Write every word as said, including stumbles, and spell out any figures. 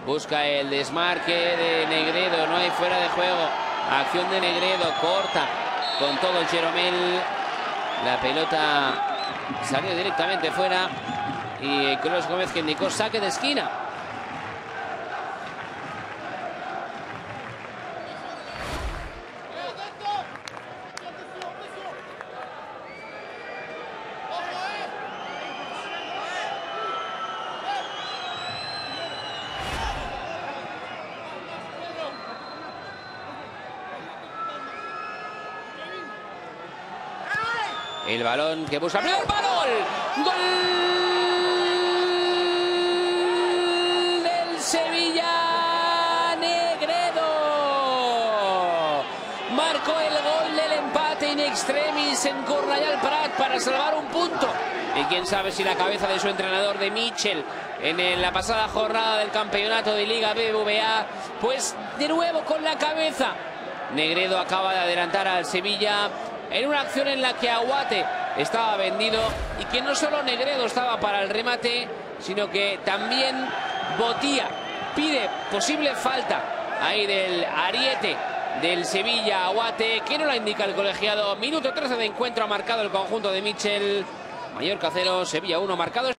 Busca el desmarque de Negredo, no hay fuera de juego. Acción de Negredo, corta con todo el Jeromel. La pelota salió directamente fuera y Carlos Gómez que indicó saque de esquina. El balón que busca el balón. Gol del Sevilla. Negredo marcó el gol del empate in extremis en Cornellà Prat para salvar un punto. Y quién sabe si la cabeza de su entrenador, de Michel, en la pasada jornada del campeonato de Liga B B V A, pues de nuevo con la cabeza. Negredo acaba de adelantar al Sevilla en una acción en la que Aguate estaba vendido y que no solo Negredo estaba para el remate, sino que también Botía pide posible falta ahí del ariete del Sevilla. Aguate, que no la indica el colegiado. Minuto trece de encuentro, ha marcado el conjunto de Michel. Mallorca cero, Sevilla uno, marcado